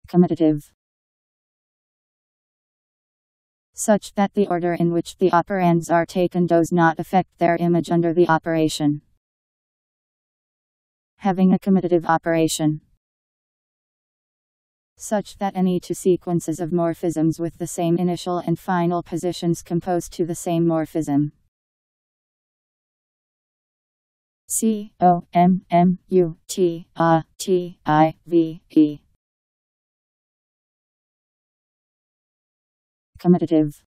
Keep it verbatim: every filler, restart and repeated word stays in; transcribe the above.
Commutative. Such that the order in which the operands are taken does not affect their image under the operation. Having a commutative operation. Such that any two sequences of morphisms with the same initial and final positions compose to the same morphism. C O M M U T A T I V E. Commutative.